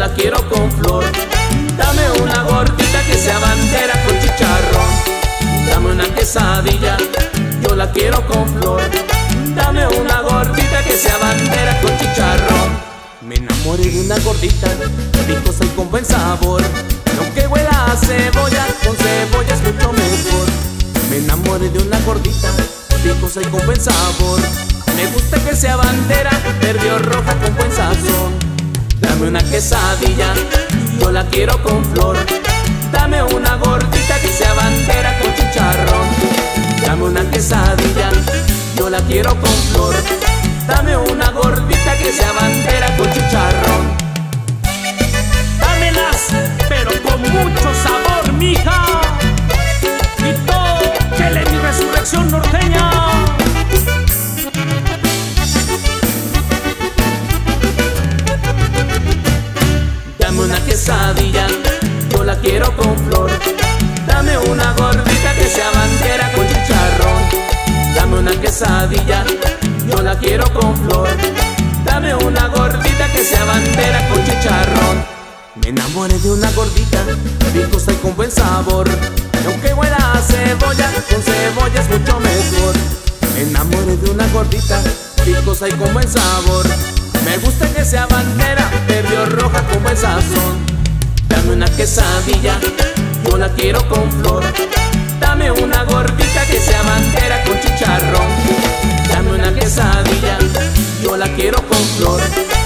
la quiero con flor. Dame una gordita que sea bandera con chicharrón. Dame una quesadilla, yo la quiero con flor. Dame una gordita que sea bandera con chicharrón. Me enamoré de una gordita, picosa y con buen sabor. Aunque huela a cebolla, con cebolla es mucho mejor. Me enamoré de una gordita, picosa y con buen sabor. Me gusta que sea bandera, verde o roja con buen sazón. Dame una quesadilla, yo la quiero con flor. Dame una gordita que sea bandera con chicharrón. Dame una quesadilla, yo la quiero con flor. Dame una gordita que sea bandera con chicharrón. Dámelas, pero con mucho sabor, mija. Y todo, chele mi resurrección norteña. Dame una quesadilla, yo la quiero con flor. Dame una gordita que sea bandera con chicharrón. Dame una quesadilla, yo la quiero con flor. Dame una gordita que sea bandera con chicharrón. Me enamoré de una gordita, picosa y con buen sabor. Aunque huela a cebolla, con cebolla es mucho mejor. Me enamoré de una gordita, picosa y con buen sabor. Me gusta que sea bandera, verde o roja con buen sazón. Dame una quesadilla, yo la quiero con flor. Dame una gordita que sea bandera con chicharrón. Dame una quesadilla, yo la quiero con flor.